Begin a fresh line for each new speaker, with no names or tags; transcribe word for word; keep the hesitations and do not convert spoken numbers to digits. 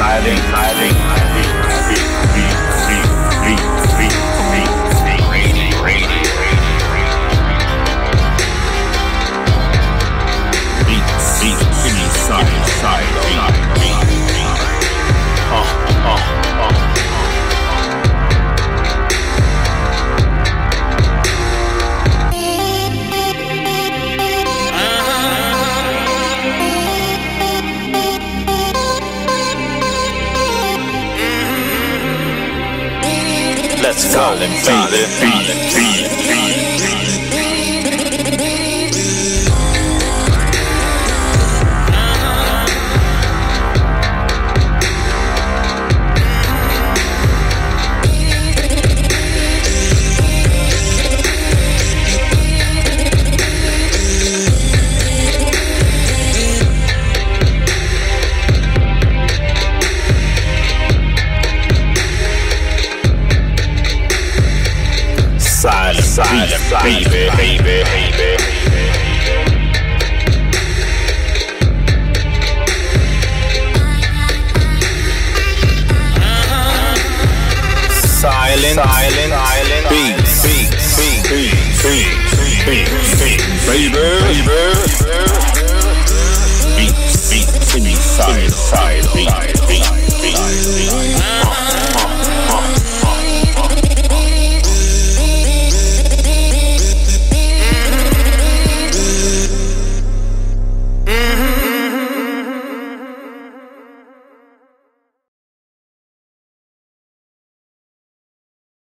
silent, silent, beat, beat, beat, beat, beat, beat, beat, rainy, rainy, beat, beat, inside, side, beat, beat, beat, uh, uh, uh. Let's go and feel it, feel it, feel it, feel it. Silent, silent, baby, baby, baby. Silent, silent, silent, beat, beat, beat, beat, beat, beat, beat, baby, baby. Beat, beat, inside, side, beat, beat, beat, beat.